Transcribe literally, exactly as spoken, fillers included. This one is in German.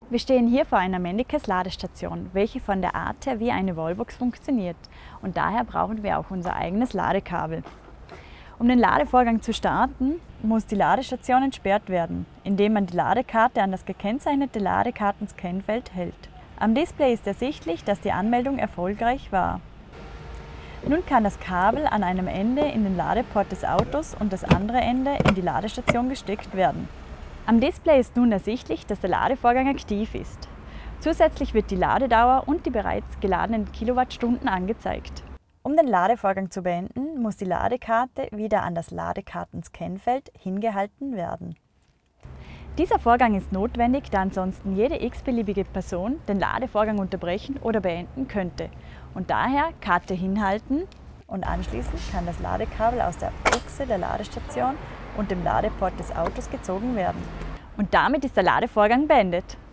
Wir stehen hier vor einer Mendicas Ladestation, welche von der Art her wie eine Wallbox funktioniert, und daher brauchen wir auch unser eigenes Ladekabel. Um den Ladevorgang zu starten, muss die Ladestation entsperrt werden, indem man die Ladekarte an das gekennzeichnete Ladekarten-Scanfeld hält. Am Display ist ersichtlich, dass die Anmeldung erfolgreich war. Nun kann das Kabel an einem Ende in den Ladeport des Autos und das andere Ende in die Ladestation gesteckt werden. Am Display ist nun ersichtlich, dass der Ladevorgang aktiv ist. Zusätzlich wird die Ladedauer und die bereits geladenen Kilowattstunden angezeigt. Um den Ladevorgang zu beenden, muss die Ladekarte wieder an das Ladekarten-Scanfeld hingehalten werden. Dieser Vorgang ist notwendig, da ansonsten jede x-beliebige Person den Ladevorgang unterbrechen oder beenden könnte. Und daher Karte hinhalten und anschließend kann das Ladekabel aus der Buchse der Ladestation und dem Ladeport des Autos gezogen werden. Und damit ist der Ladevorgang beendet.